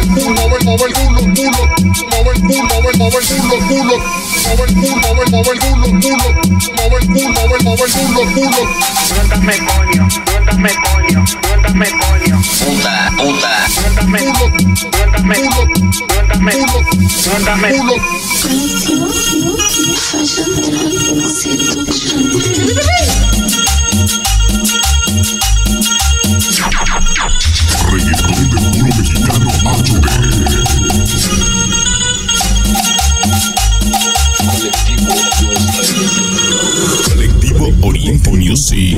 Pregúntame coño, pregúntame coño, pregúntame coño. Puta, puta. Pregúntame, pregúntame, pregúntame, pregúntame. Reggaetón de puro mexicano HD. Colectivo Oriente Music.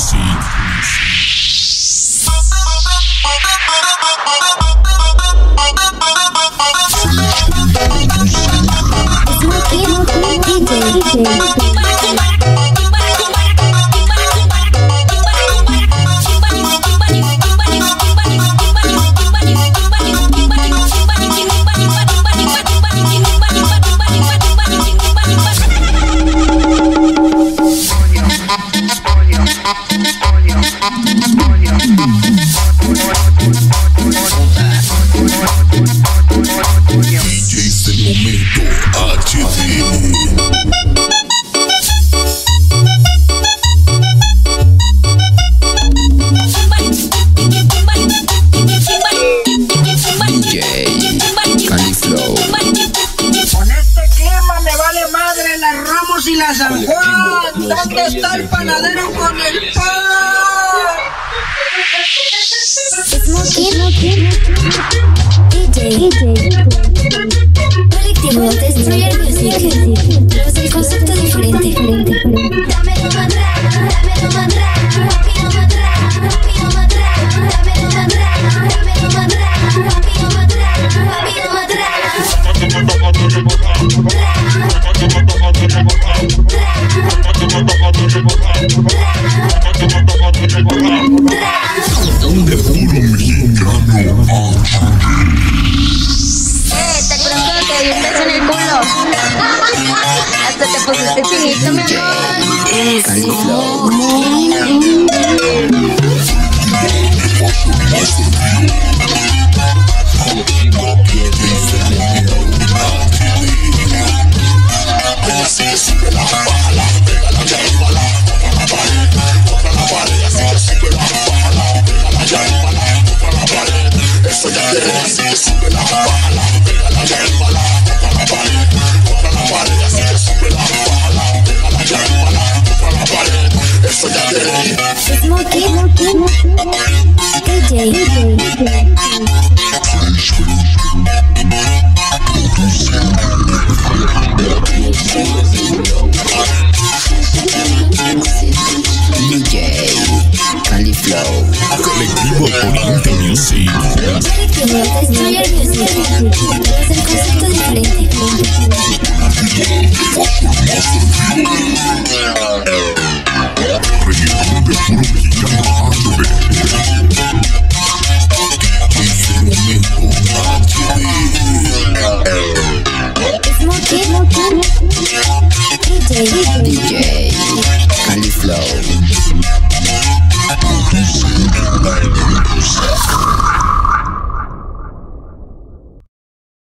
DJs del momento HD. Con este clima me vale madre las Ramos y la San Juan. ¿Dónde está el panadero con el pan? Colectivo Destroyer Music. Tenemos el concepto diferente. Dámelo mandra, dámelo mandra, rápido mandra, rápido mandra, dámelo mandra, dámelo mandra, rápido mandra, rápido mandra. De puro mexicano Te pronto te di un beso en el culo. Hasta te pusiste chinito, mi amor. Colectivo Oriente Music. Colectivo Destroyer Music. Tenemos el concepto diferente.